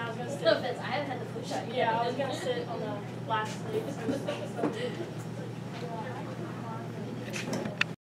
was gonna sit. No offense, I haven't had the flu shot yet. Yeah, I was gonna sit on the last sleep.